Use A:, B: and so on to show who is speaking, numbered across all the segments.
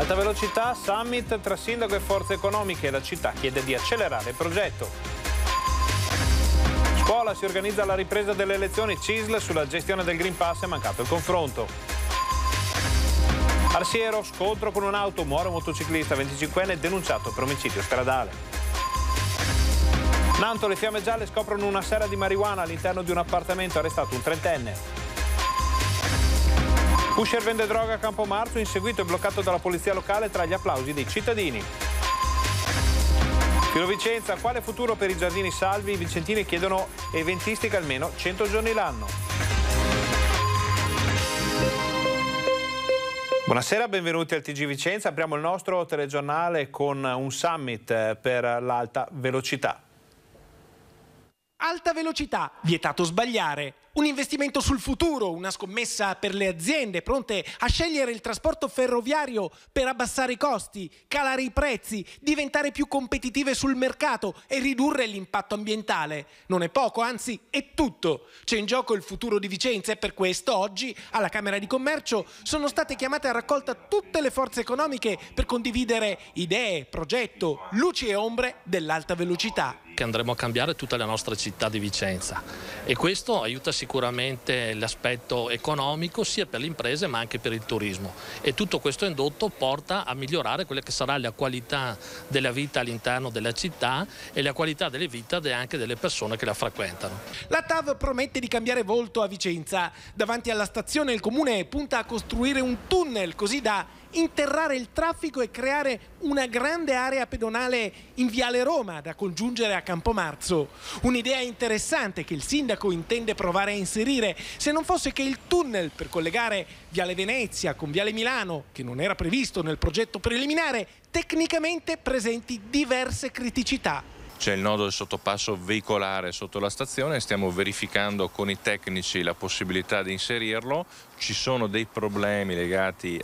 A: Alta velocità, summit tra sindaco e forze economiche. La città chiede di accelerare il progetto. Scuola, si organizza la ripresa delle lezioni. CISL sulla gestione del Green Pass, è mancato il confronto. Arsiero, scontro con un'auto, muore un motociclista 25enne denunciato per omicidio stradale. Nanto, le fiamme gialle scoprono una serra di marijuana all'interno di un appartamento, arrestato un 30enne. Pusher vende droga a Campomarzo, inseguito e bloccato dalla polizia locale tra gli applausi dei cittadini. Filo Vicenza, quale futuro per i giardini salvi? I vicentini chiedono eventistica almeno 100 giorni l'anno. Buonasera, benvenuti al TG Vicenza. Apriamo il nostro telegiornale con un summit per l'alta velocità.
B: Alta velocità, vietato sbagliare. Un investimento sul futuro, una scommessa per le aziende pronte a scegliere il trasporto ferroviario per abbassare i costi, calare i prezzi, diventare più competitive sul mercato e ridurre l'impatto ambientale. Non è poco, anzi è tutto. C'è in gioco il futuro di Vicenza e per questo oggi alla Camera di Commercio sono state chiamate a raccolta tutte le forze economiche per condividere idee, progetto, luci e ombre dell'alta velocità.
C: Che andremo a cambiare tutta la nostra città di Vicenza e questo aiuta sicuramente l'aspetto economico sia per le imprese ma anche per il turismo, e tutto questo indotto porta a migliorare quella che sarà la qualità della vita all'interno della città e la qualità delle vite anche delle persone che la frequentano.
B: La TAV promette di cambiare volto a Vicenza. Davanti alla stazione il comune punta a costruire un tunnel così da interrare il traffico e creare una grande area pedonale in Viale Roma da congiungere a Campomarzo. Un'idea interessante che il sindaco intende provare a inserire, se non fosse che il tunnel per collegare Viale Venezia con Viale Milano, che non era previsto nel progetto preliminare, tecnicamente presenti diverse criticità.
D: C'è il nodo del sottopasso veicolare sotto la stazione, stiamo verificando con i tecnici la possibilità di inserirlo. Ci sono dei problemi legati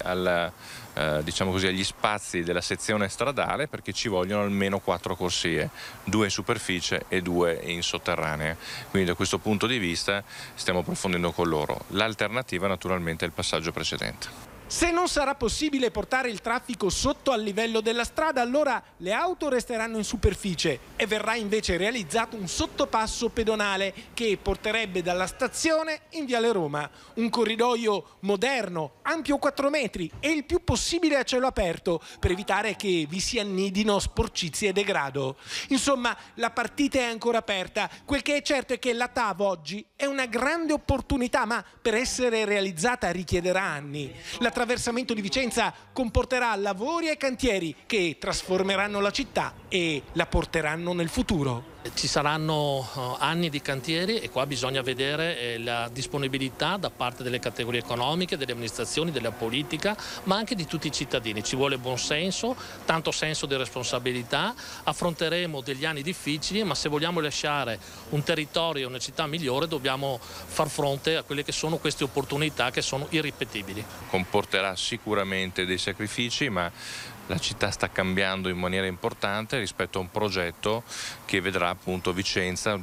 D: diciamo così, agli spazi della sezione stradale, perché ci vogliono almeno 4 corsie, 2 in superficie e 2 in sotterranea. Quindi da questo punto di vista stiamo approfondendo con loro. L'alternativa naturalmente è il passaggio precedente.
B: Se non sarà possibile portare il traffico sotto al livello della strada, allora le auto resteranno in superficie e verrà invece realizzato un sottopasso pedonale che porterebbe dalla stazione in Viale Roma. Un corridoio moderno, ampio 4 metri e il più possibile a cielo aperto per evitare che vi si annidino sporcizie e degrado. Insomma, la partita è ancora aperta. Quel che è certo è che la TAV oggi è una grande opportunità, ma per essere realizzata richiederà anni. L'attraversamento di Vicenza comporterà lavori e cantieri che trasformeranno la città e la porteranno nel futuro.
C: Ci saranno anni di cantieri e qua bisogna vedere la disponibilità da parte delle categorie economiche, delle amministrazioni, della politica, ma anche di tutti i cittadini. Ci vuole buon senso, tanto senso di responsabilità. Affronteremo degli anni difficili, ma se vogliamo lasciare un territorio e una città migliore dobbiamo far fronte a quelle che sono queste opportunità che sono irripetibili.
D: Comporterà sicuramente dei sacrifici, ma la città sta cambiando in maniera importante rispetto a un progetto che vedrà appunto Vicenza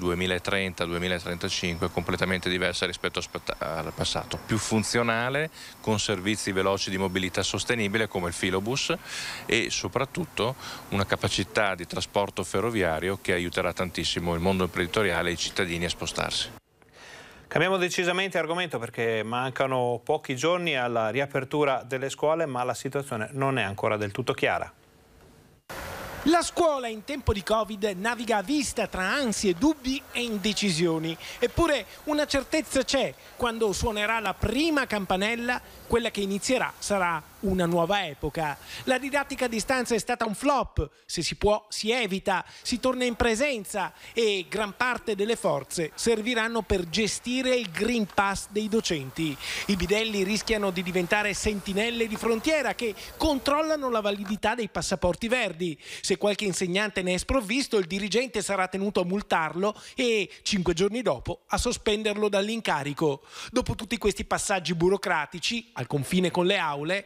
D: 2030-2035 completamente diversa rispetto al passato, più funzionale, con servizi veloci di mobilità sostenibile come il filobus e soprattutto una capacità di trasporto ferroviario che aiuterà tantissimo il mondo imprenditoriale e i cittadini a spostarsi.
A: Cambiamo decisamente argomento perché mancano pochi giorni alla riapertura delle scuole, ma la situazione non è ancora del tutto chiara.
B: La scuola in tempo di Covid naviga a vista tra ansie, dubbi e indecisioni. Eppure una certezza c'è: quando suonerà la prima campanella, quella che inizierà sarà una nuova epoca. La didattica a distanza è stata un flop, se si può si evita, si torna in presenza e gran parte delle forze serviranno per gestire il Green Pass dei docenti. I bidelli rischiano di diventare sentinelle di frontiera che controllano la validità dei passaporti verdi. Se qualche insegnante ne è sprovvisto, il dirigente sarà tenuto a multarlo e 5 giorni dopo a sospenderlo dall'incarico. Dopo tutti questi passaggi burocratici, al confine con le aule,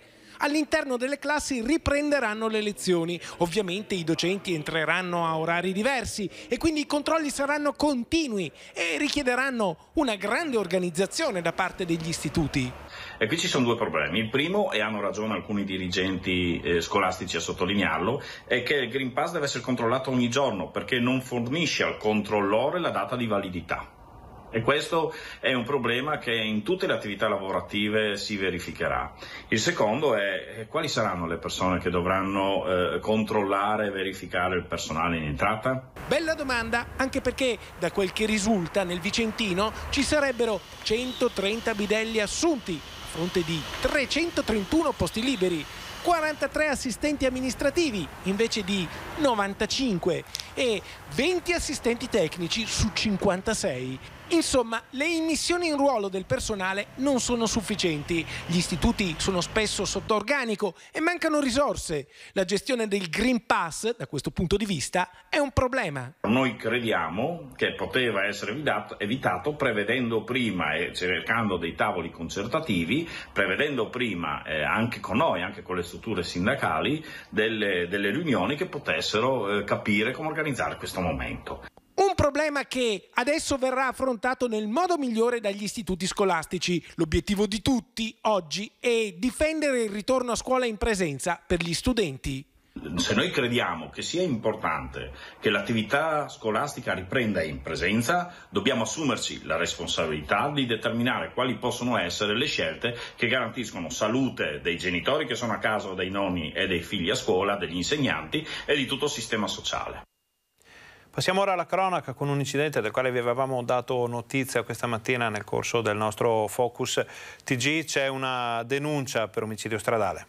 B: all'interno delle classi riprenderanno le lezioni. Ovviamente i docenti entreranno a orari diversi e quindi i controlli saranno continui e richiederanno una grande organizzazione da parte degli istituti.
E: E qui ci sono due problemi. Il primo, e hanno ragione alcuni dirigenti scolastici a sottolinearlo, è che il Green Pass deve essere controllato ogni giorno perché non fornisce al controllore la data di validità. E questo è un problema che in tutte le attività lavorative si verificherà. Il secondo è quali saranno le persone che dovranno controllare e verificare il personale in entrata?
B: Bella domanda, anche perché da quel che risulta nel Vicentino ci sarebbero 130 bidelli assunti a fronte di 331 posti liberi, 43 assistenti amministrativi invece di 95 e 20 assistenti tecnici su 56. Insomma, le immissioni in ruolo del personale non sono sufficienti. Gli istituti sono spesso sotto organico e mancano risorse. La gestione del Green Pass, da questo punto di vista, è un problema.
E: Noi crediamo che poteva essere evitato prevedendo prima e cercando dei tavoli concertativi, prevedendo prima anche con noi, anche con le strutture sindacali, delle riunioni che potessero capire come organizzare questo momento.
B: Un problema che adesso verrà affrontato nel modo migliore dagli istituti scolastici. L'obiettivo di tutti oggi è difendere il ritorno a scuola in presenza per gli studenti.
E: Se noi crediamo che sia importante che l'attività scolastica riprenda in presenza, dobbiamo assumerci la responsabilità di determinare quali possono essere le scelte che garantiscono salute dei genitori che sono a casa o dei nonni e dei figli a scuola, degli insegnanti e di tutto il sistema sociale.
A: Passiamo ora alla cronaca con un incidente del quale vi avevamo dato notizia questa mattina nel corso del nostro Focus TG. C'è una denuncia per omicidio stradale.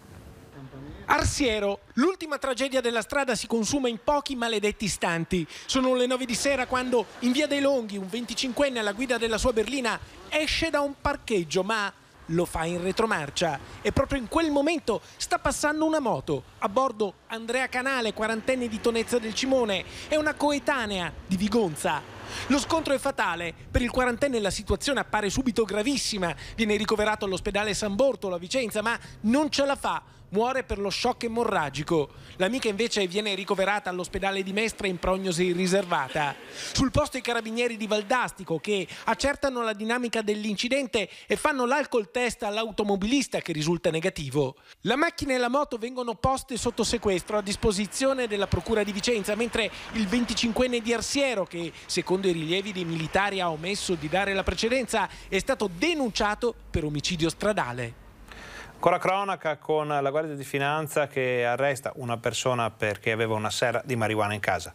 B: Arsiero, l'ultima tragedia della strada si consuma in pochi maledetti istanti. Sono le 9 di sera quando in via dei Longhi un 25enne alla guida della sua berlina esce da un parcheggio ma lo fa in retromarcia e proprio in quel momento sta passando una moto. A bordo Andrea Canale, 40enne di Tonezza del Cimone, e una coetanea di Vigonza. Lo scontro è fatale. Per il 40enne la situazione appare subito gravissima. Viene ricoverato all'ospedale San Bortolo a Vicenza, ma non ce la fa. Muore per lo shock emorragico. L'amica invece viene ricoverata all'ospedale di Mestre in prognosi riservata. Sul posto i carabinieri di Valdastico che accertano la dinamica dell'incidente e fanno l'alcol test all'automobilista che risulta negativo. La macchina e la moto vengono poste sotto sequestro a disposizione della Procura di Vicenza, mentre il 25enne di Arsiero, che secondo i rilievi dei militari ha omesso di dare la precedenza, è stato denunciato per omicidio stradale.
A: Ancora cronaca con la Guardia di Finanza che arresta una persona perché aveva una serra di marijuana in casa.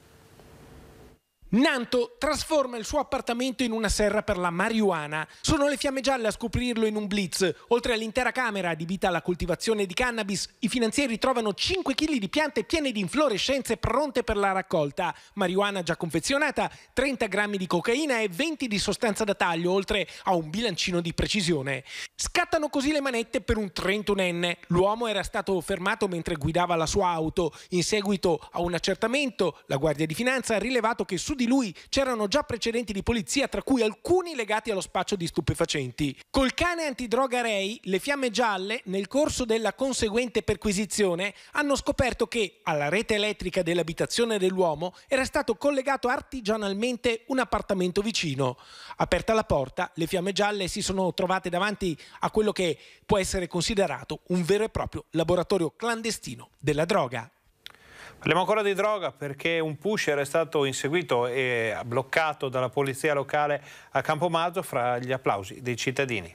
B: Nanto trasforma il suo appartamento in una serra per la marijuana. Sono le Fiamme Gialle a scoprirlo in un blitz. Oltre all'intera camera adibita alla coltivazione di cannabis, i finanzieri trovano 5 kg di piante piene di inflorescenze pronte per la raccolta, marijuana già confezionata, 30 grammi di cocaina e 20 di sostanza da taglio, oltre a un bilancino di precisione. Scattano così le manette per un 31enne. L'uomo era stato fermato mentre guidava la sua auto. In seguito a un accertamento, la Guardia di Finanza ha rilevato che su di lui c'erano già precedenti di polizia, tra cui alcuni legati allo spaccio di stupefacenti. Col cane antidroga Ray, le Fiamme Gialle, nel corso della conseguente perquisizione, hanno scoperto che alla rete elettrica dell'abitazione dell'uomo era stato collegato artigianalmente un appartamento vicino. Aperta la porta, le Fiamme Gialle si sono trovate davanti a quello che può essere considerato un vero e proprio laboratorio clandestino della droga.
A: Parliamo ancora di droga perché un pusher è stato inseguito e bloccato dalla polizia locale a Campomarzo fra gli applausi dei cittadini.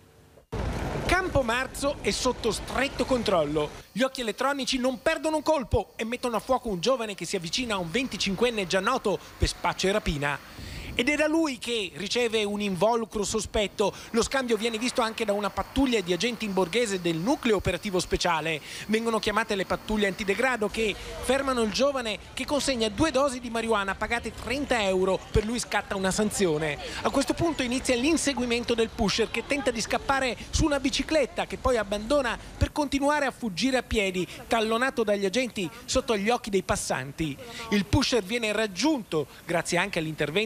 B: Campomarzo è sotto stretto controllo. Gli occhi elettronici non perdono un colpo e mettono a fuoco un giovane che si avvicina a un 25enne già noto per spaccio e rapina. Ed è da lui che riceve un involucro sospetto. Lo scambio viene visto anche da una pattuglia di agenti in borghese del nucleo operativo speciale. Vengono chiamate le pattuglie antidegrado che fermano il giovane che consegna 2 dosi di marijuana pagate 30 euro. Per lui scatta una sanzione. A questo punto inizia l'inseguimento del pusher che tenta di scappare su una bicicletta che poi abbandona per continuare a fuggire a piedi, tallonato dagli agenti sotto gli occhi dei passanti. Il pusher viene raggiunto grazie anche all'intervento degli agenti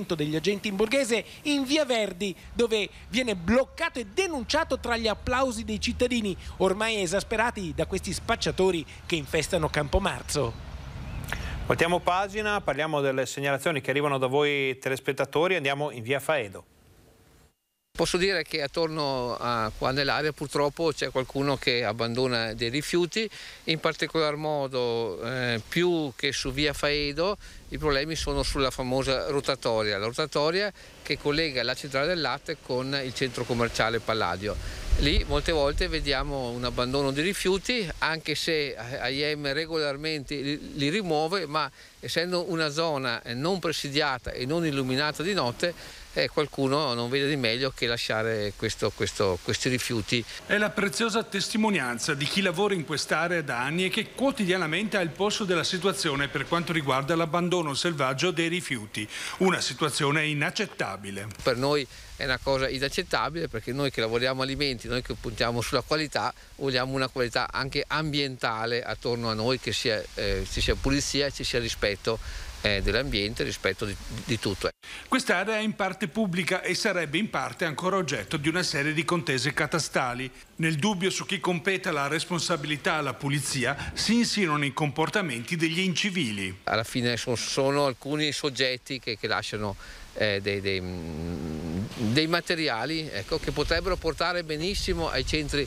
B: agenti in borghese in via Verdi, dove viene bloccato e denunciato tra gli applausi dei cittadini, ormai esasperati da questi spacciatori che infestano Campomarzo.
A: Voltiamo pagina, parliamo delle segnalazioni che arrivano da voi telespettatori, andiamo in via Faedo.
F: Posso dire che attorno a qua nell'area purtroppo c'è qualcuno che abbandona dei rifiuti, in particolar modo più che su via Faedo i problemi sono sulla famosa rotatoria, la rotatoria che collega la centrale del latte con il centro commerciale Palladio. Lì molte volte vediamo un abbandono di rifiuti, anche se AIM regolarmente li rimuove, ma essendo una zona non presidiata e non illuminata di notte, qualcuno non vede di meglio che lasciare questi rifiuti.
G: È la preziosa testimonianza di chi lavora in quest'area da anni e che quotidianamente ha il polso della situazione per quanto riguarda l'abbandono selvaggio dei rifiuti. Una situazione inaccettabile.
F: Per noi è una cosa inaccettabile, perché noi che lavoriamo alimenti, noi che puntiamo sulla qualità, vogliamo una qualità anche ambientale attorno a noi, che ci sia pulizia e ci sia rispetto dell'ambiente, rispetto di tutto.
G: Quest'area è in parte pubblica e sarebbe in parte ancora oggetto di una serie di contese catastali. Nel dubbio su chi competa la responsabilità alla pulizia si insinuano i comportamenti degli incivili.
F: Alla fine sono alcuni soggetti che lasciano dei materiali, ecco, che potrebbero portare benissimo ai centri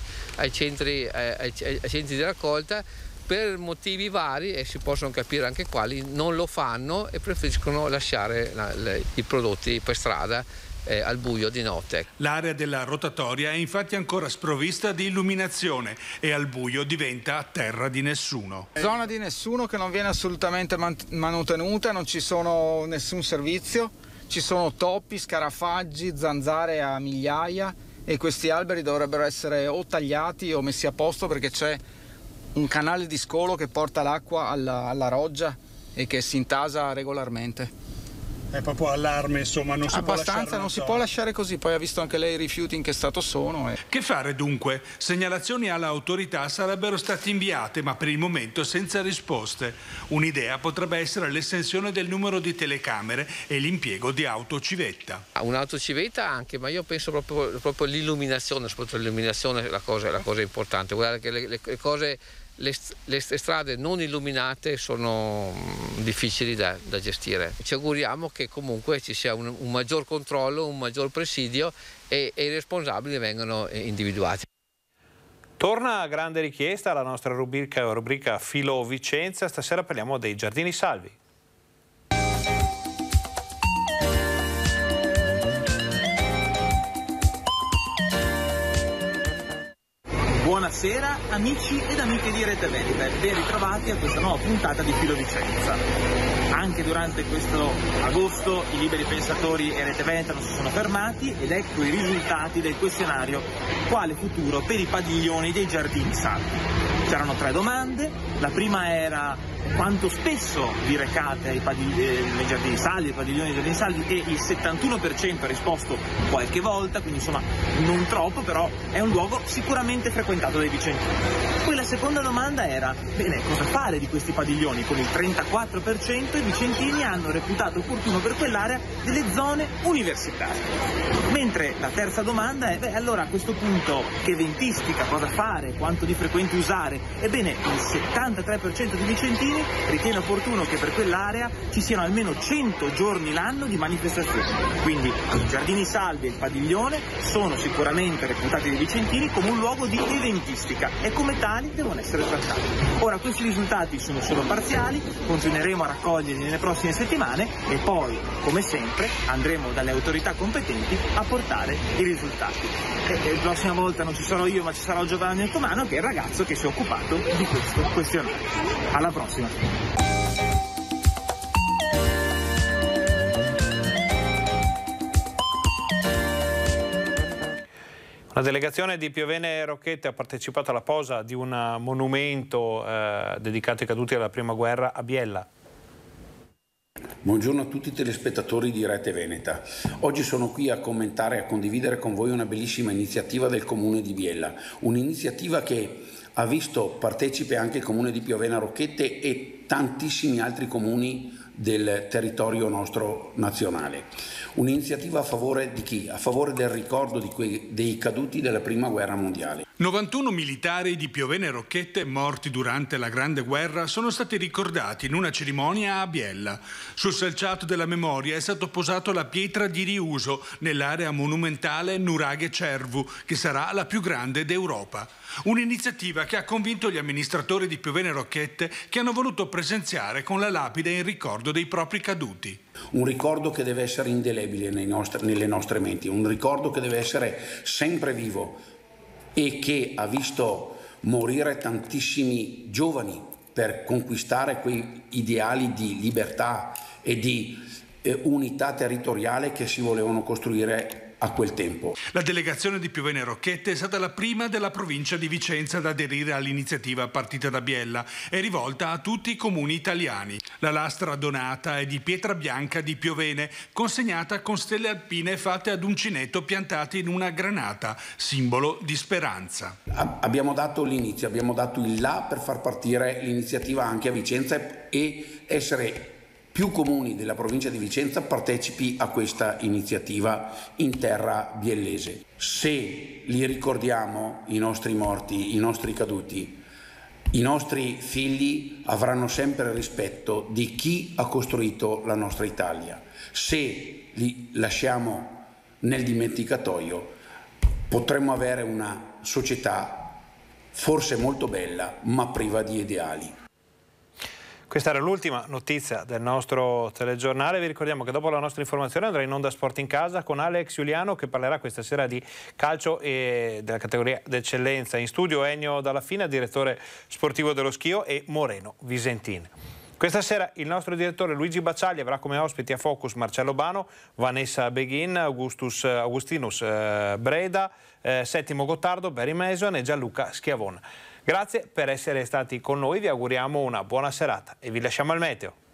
F: di raccolta. Per motivi vari, e si possono capire anche quali, non lo fanno e preferiscono lasciare i prodotti per strada al buio di notte.
G: L'area della rotatoria è infatti ancora sprovvista di illuminazione e al buio diventa terra di nessuno.
H: Zona di nessuno che non viene assolutamente manutenuta, non ci sono nessun servizio, ci sono topi, scarafaggi, zanzare a migliaia e questi alberi dovrebbero essere o tagliati o messi a posto, perché c'è un canale di scolo che porta l'acqua alla roggia e che si intasa regolarmente.
G: È proprio allarme, insomma, non si può lasciare.
H: Abbastanza, non si può lasciare così, poi ha visto anche lei i rifiuti in che stato sono.
G: Che fare dunque? Segnalazioni alle autorità sarebbero state inviate, ma per il momento senza risposte. Un'idea potrebbe essere l'estensione del numero di telecamere e l'impiego di autocivetta.
F: Un'autocivetta anche, ma io penso proprio all'illuminazione, soprattutto l'illuminazione è la cosa importante. Guarda che le cose, le strade non illuminate sono difficili da gestire. Ci auguriamo che comunque ci sia un maggior controllo, un maggior presidio e i responsabili vengano individuati.
A: Torna a grande richiesta la nostra rubrica Filo Vicenza. Stasera parliamo dei giardini salvi.
I: Buonasera amici ed amiche di Rete Veneta, ben ritrovati a questa nuova puntata di Filo Vicenza. Anche durante questo agosto i liberi pensatori e Rete Veneta non si sono fermati ed ecco i risultati del questionario quale futuro per i padiglioni dei giardini salvi. C'erano 3 domande, la prima era quanto spesso vi recate nei giardini salvi, ai padiglioni dei giardini salvi, e il 71% ha risposto qualche volta, quindi insomma non troppo, però è un luogo sicuramente frequentato dai vicentini. Poi la seconda domanda era, bene, cosa fare di questi padiglioni? Con il 34% i vicentini hanno reputato opportuno per quell'area delle zone universitarie. Mentre la terza domanda è, allora a questo punto che ventistica, cosa fare, quanto di frequente usare? Ebbene, il 73% di vicentini ritiene opportuno che per quell'area ci siano almeno 100 giorni l'anno di manifestazioni. Quindi i giardini salvi e il padiglione sono sicuramente reputati dai vicentini come un luogo di eventistica e come tali devono essere trattati. Ora, questi risultati sono solo parziali, continueremo a raccoglierli nelle prossime settimane e poi, come sempre, andremo dalle autorità competenti a portare i risultati. E la prossima volta non ci sarò io, ma ci sarà Giovanni Ottomano, che è il ragazzo che si è occupato di questo questionario. Alla prossima!
A: Una delegazione di Piovene Rocchette ha partecipato alla posa di un monumento dedicato ai caduti della Prima Guerra a Biella.
J: Buongiorno a tutti i telespettatori di Rete Veneta. Oggi sono qui a commentare e a condividere con voi una bellissima iniziativa del Comune di Biella. Un'iniziativa che ha visto partecipe anche il Comune di Piovene Rocchette e tantissimi altri comuni del territorio nostro nazionale. Un'iniziativa a favore di chi? A favore del ricordo dei caduti della Prima Guerra Mondiale.
G: 91 militari di Piovene e Rocchette morti durante la Grande Guerra sono stati ricordati in una cerimonia a Biella. Sul selciato della memoria è stato posato la pietra di riuso nell'area monumentale Nuraghe Cervu, che sarà la più grande d'Europa. Un'iniziativa che ha convinto gli amministratori di Piovene e Rocchette, che hanno voluto presenziare con la lapide in ricordo dei propri caduti.
J: Un ricordo che deve essere indelebile nelle nostre menti, un ricordo che deve essere sempre vivo e che ha visto morire tantissimi giovani per conquistare quei ideali di libertà e di unità territoriale che si volevano costruire a quel tempo.
G: La delegazione di Piovene e Rocchette è stata la prima della provincia di Vicenza ad aderire all'iniziativa partita da Biella e rivolta a tutti i comuni italiani. La lastra donata è di pietra bianca di Piovene, consegnata con stelle alpine fatte ad uncinetto piantate in una granata, simbolo di speranza.
J: Abbiamo dato l'inizio, abbiamo dato il là per far partire l'iniziativa anche a Vicenza e essere più comuni della provincia di Vicenza partecipi a questa iniziativa in terra biellese. Se li ricordiamo, i nostri morti, i nostri caduti, i nostri figli avranno sempre rispetto di chi ha costruito la nostra Italia. Se li lasciamo nel dimenticatoio, potremmo avere una società forse molto bella, ma priva di ideali.
A: Questa era l'ultima notizia del nostro telegiornale. Vi ricordiamo che dopo la nostra informazione andrà in onda Sport in Casa con Alex Giuliano, che parlerà questa sera di calcio e della categoria d'eccellenza. In studio Ennio Dalla Fina, direttore sportivo dello Schio, e Moreno Visentin. Questa sera il nostro direttore Luigi Bacciagli avrà come ospiti a Focus Marcello Bano, Vanessa Beghin, Augustinus Breda, Settimo Gottardo, Barry Mason e Gianluca Schiavon. Grazie per essere stati con noi, vi auguriamo una buona serata e vi lasciamo al meteo.